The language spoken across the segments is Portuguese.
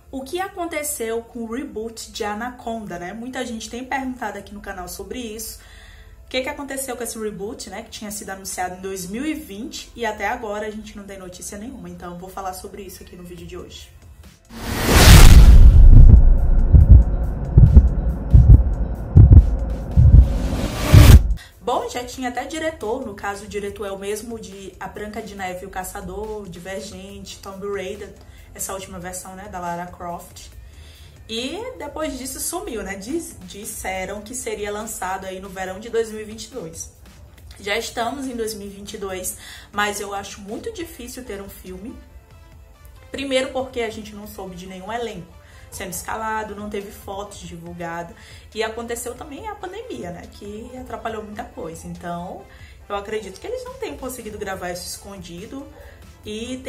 O que aconteceu com o reboot de Anaconda, né? Muita gente tem perguntado aqui no canal sobre isso. O que aconteceu com esse reboot, né? Que tinha sido anunciado em 2020 e até agora a gente não tem notícia nenhuma. Então eu vou falar sobre isso aqui no vídeo de hoje. Bom, já tinha até diretor, no caso o diretor é o mesmo de A Branca de Neve e o Caçador, Divergente, Tomb Raider, essa última versão, né, da Lara Croft. E depois disso sumiu, né, disseram que seria lançado aí no verão de 2022. Já estamos em 2022, mas eu acho muito difícil ter um filme. Primeiro porque a gente não soube de nenhum elenco sendo escalado, não teve fotos divulgadas. E aconteceu também a pandemia, né? Que atrapalhou muita coisa. Então, eu acredito que eles não tenham conseguido gravar isso escondido e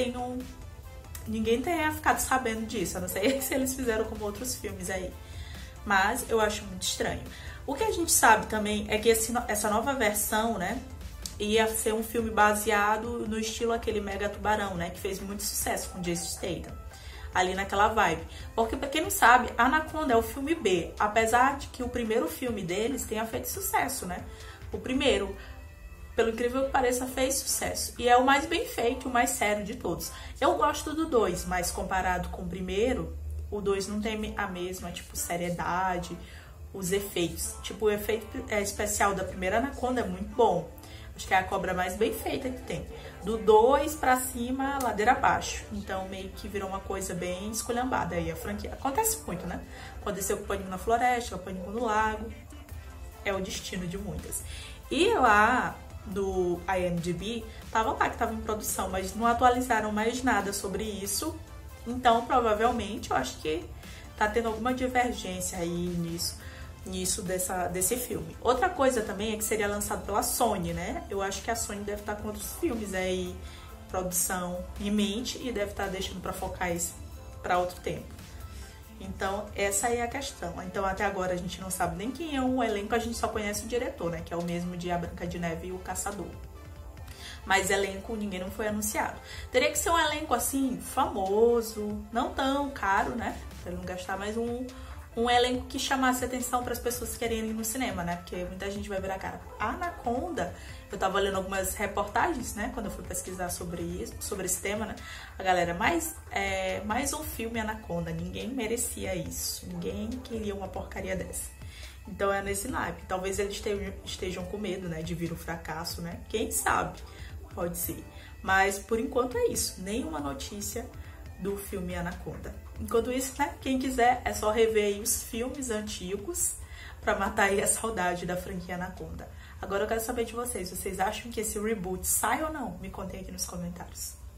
ninguém tenha ficado sabendo disso. A não ser se eles fizeram como outros filmes aí. Mas eu acho muito estranho. O que a gente sabe também é que essa nova versão, né? Ia ser um filme baseado no estilo aquele Mega Tubarão, né? Que fez muito sucesso com Jason Statham. Ali naquela vibe. Porque, pra quem não sabe, Anaconda é o filme B. Apesar de que o primeiro filme deles tenha feito sucesso, né? O primeiro, pelo incrível que pareça, fez sucesso. E é o mais bem feito, o mais sério de todos. Eu gosto do 2, mas comparado com o primeiro, o 2 não tem a mesma, tipo, seriedade, os efeitos. Tipo, o efeito especial da primeira Anaconda é muito bom. Acho que é a cobra mais bem feita que tem. Do 2 pra cima, ladeira abaixo. Então, meio que virou uma coisa bem esculhambada aí a franquia. Acontece muito, né? Aconteceu com o Pânico na Floresta, o Pânico no Lago. É o destino de muitas. E lá do IMDb, tava lá que tava em produção, mas não atualizaram mais nada sobre isso. Então, provavelmente, eu acho que tá tendo alguma divergência aí nisso desse filme. Outra coisa também é que seria lançado pela Sony, né? Eu acho que a Sony deve estar com outros filmes aí, produção em mente, e deve estar deixando para focar isso para outro tempo. Então, essa aí é a questão. Então, até agora a gente não sabe nem quem é o elenco, a gente só conhece o diretor, né? Que é o mesmo de A Branca de Neve e o Caçador. Mas elenco ninguém não foi anunciado. Teria que ser um elenco assim, famoso, não tão caro, né? Pra não gastar mais um elenco que chamasse atenção para as pessoas que querem ir no cinema, né? Porque muita gente vai virar cara. A Anaconda, eu tava lendo algumas reportagens, né? Quando eu fui pesquisar sobre isso, sobre esse tema, né? A galera, mais um filme Anaconda. Ninguém merecia isso. Ninguém queria uma porcaria dessa. Então é nesse naipe. Talvez eles estejam com medo, né? De vir um fracasso, né? Quem sabe? Pode ser. Mas por enquanto é isso. Nenhuma notícia do filme Anaconda. Enquanto isso, né, quem quiser é só rever aí os filmes antigos pra matar aí a saudade da franquia Anaconda. Agora eu quero saber de vocês. Vocês acham que esse reboot sai ou não? Me contem aqui nos comentários.